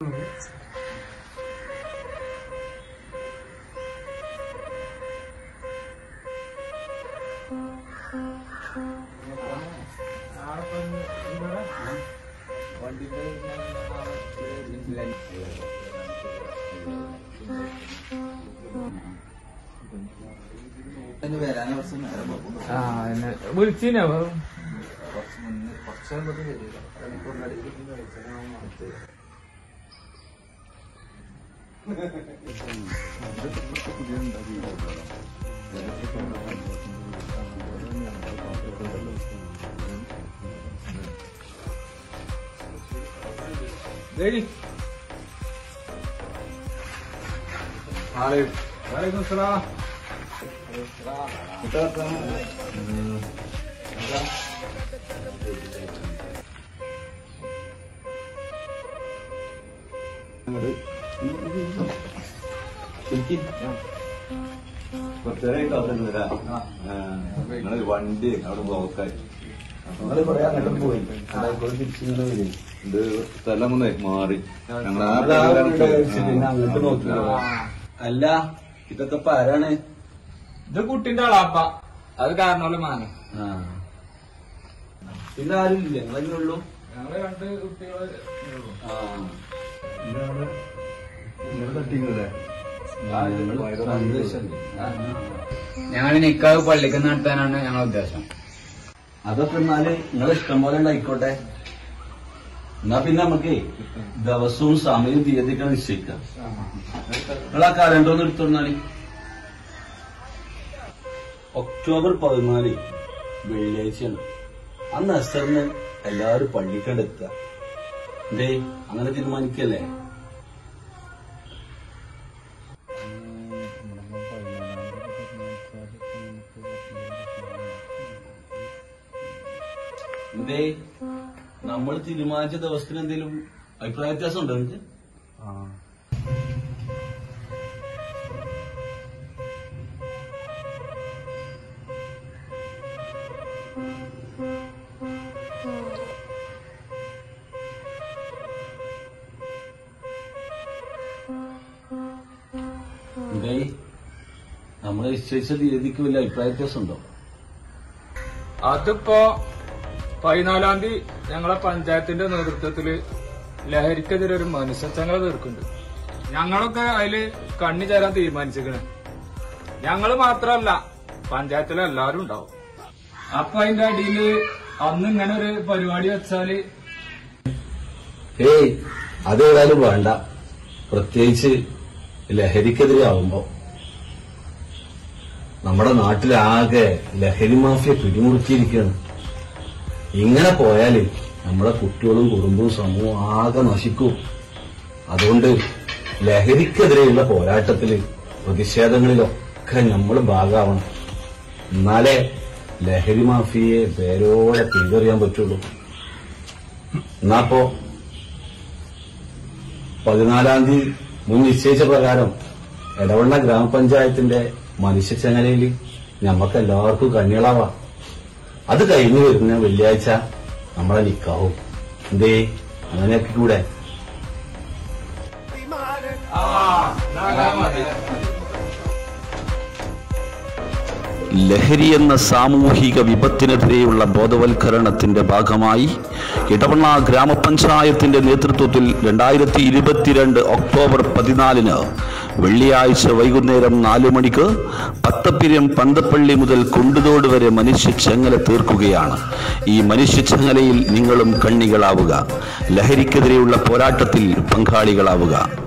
വിളിച്ചിനോ वालेकुम सलाम। വണ്ടി അവിടെ ബ്ലോക്കായി സ്ഥലം ഒന്ന് മാറി അല്ല ഇതൊക്കെ ഇപ്പൊ ആരാണ്? ഇത് കുട്ടിന്റെ ആളാപ്പ. അത് കാരണമല്ല മാനം. പിന്നെ ആരുമില്ല, നിങ്ങളെന്നെ ഉള്ളൂ? ഞങ്ങള് 2 കുട്ടികളെ ഞങ്ങൾ നിക്കാവ് പള്ളിക്ക് നടത്താനാണ് ഞങ്ങളുടെ ഉദ്ദേശം. അതൊക്കെ എന്നാല് നിങ്ങളെ ഇഷ്ടം പോലെ ഉണ്ടായിക്കോട്ടെ. എന്നാ പിന്നെ നമുക്ക് ദിവസവും സമയവും തീയതിയൊക്കെ നിശ്ചയിക്കാം. നിങ്ങൾ ആ കലണ്ടർ ഒന്ന് എടുത്തോന്നാല്. ഒക്ടോബർ 14 വെള്ളിയാഴ്ചയാണ്. അന്ന് അസറിന് എല്ലാവരും പള്ളിക്കണ്ട് എത്തുക. എന്തേ അങ്ങനെ തീരുമാനിക്കല്ലേ? എന്തേ നമ്മൾ തീരുമാനിച്ച ദിവസത്തിന് എന്തെങ്കിലും അഭിപ്രായ വ്യത്യാസം ഉണ്ടോ നിങ്ങൾക്ക്? എന്തേ നമ്മൾ നിശ്ചയിച്ച തീയതിക്ക് വലിയ അഭിപ്രായ വ്യത്യാസം ഉണ്ടോ? അതിപ്പോ 14-ാം തീയതി ഞങ്ങളെ പഞ്ചായത്തിന്റെ നേതൃത്വത്തില് ലഹരിക്കെതിരെ ഒരു മനുഷ്യച്ചങ്ങല തീർക്കുന്നുണ്ട്. ഞങ്ങളൊക്കെ അതില് കണ്ണി ചേരാൻ തീരുമാനിച്ചിരിക്കണേ. ഞങ്ങള് മാത്രമല്ല, പഞ്ചായത്തിലെ എല്ലാരും ഉണ്ടാവും. അപ്പൊ അതിന്റെ അടിയില് അന്ന് ഇങ്ങനെ ഒരു പരിപാടി വെച്ചാല് അതേതായാലും വേണ്ട. പ്രത്യേകിച്ച് ലഹരിക്കെതിരെ ആവുമ്പോ നമ്മുടെ നാട്ടിലാകെ ലഹരി മാഫിയ പിടിമുറുക്കിയിരിക്കുകയാണ്. ഇങ്ങനെ പോയാല് നമ്മുടെ കുട്ടികളും കുടുംബവും സമൂഹവും ആകെ നശിക്കും. അതുകൊണ്ട് ലഹരിക്കെതിരെയുള്ള പോരാട്ടത്തില് പ്രതിഷേധങ്ങളിലൊക്കെ നമ്മൾ ഭാഗമാവണം. എന്നാലേ ലഹരി മാഫിയെ പേരോടെ പിന്തുടരാൻ പറ്റുള്ളൂ. എന്നാപ്പോ 14-ാം തീയതി മുൻ നിശ്ചയിച്ച പ്രകാരം എടവണ്ണ ഗ്രാമപഞ്ചായത്തിന്റെ മനുഷ്യച്ചങ്ങലയിൽ ഞമ്മക്ക് എല്ലാവർക്കും കണ്ണികളാവാം. അത് കഴിഞ്ഞു വരുന്ന വെള്ളിയാഴ്ച നമ്മളെ നിക്കാവും. എന്തേ അങ്ങനെയൊക്കെ കൂടെ? ലഹരി എന്ന സാമൂഹിക വിപത്തിനെതിരെയുള്ള ബോധവൽക്കരണത്തിന്റെ ഭാഗമായി ഇടവണ്ണ ഗ്രാമപഞ്ചായത്തിന്റെ നേതൃത്വത്തിൽ 2022 ഒക്ടോബർ 14 വെള്ളിയാഴ്ച വൈകുന്നേരം 4 മണിക്ക് പത്തപ്പിരം പന്തപ്പള്ളി മുതൽ കുണ്ടുതോട് വരെ മനുഷ്യച്ചങ്ങല തീർക്കുകയാണ്. ഈ മനുഷ്യച്ചങ്ങലയിൽ നിങ്ങളും കണ്ണികളാവുക. ലഹരിക്കെതിരെയുള്ള പോരാട്ടത്തിൽ പങ്കാളികളാവുക.